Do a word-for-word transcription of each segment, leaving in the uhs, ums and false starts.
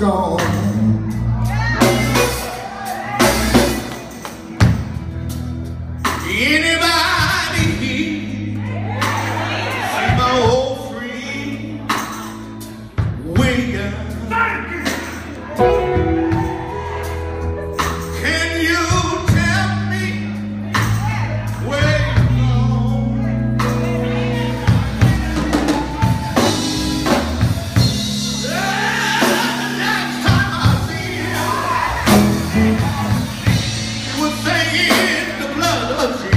gone. Anybody see my old friend William? Can you tell me where you gone? Last time I see him, he was singing the blood of Jesus.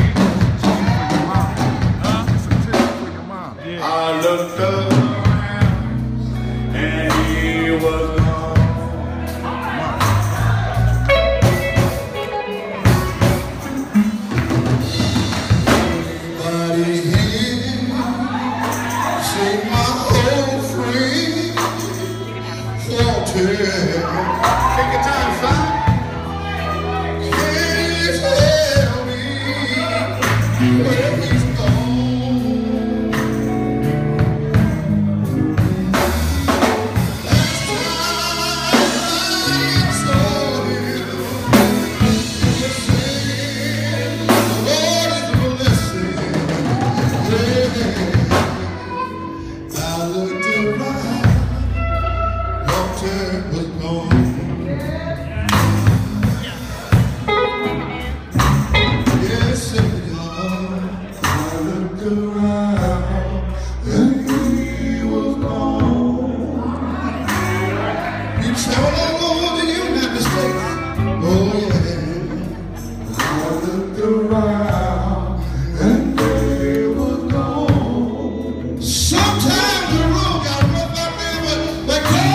I looked around and he was gone. Anybody here see my old friend Walter? Take your time, son. Can you tell me where he's gone? Was gone. Yes, it was. I looked around and he was gone. You traveled all over the United States. Oh yeah. I looked around and he was gone. Sometimes the road got rough out there, but but God.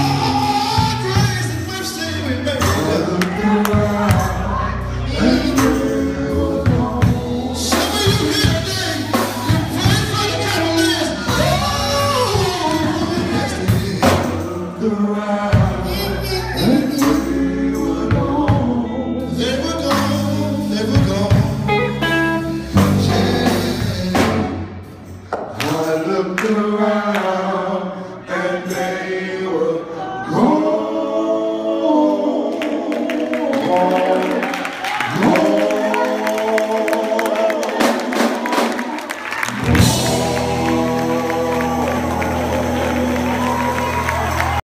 I looked around and they were gone.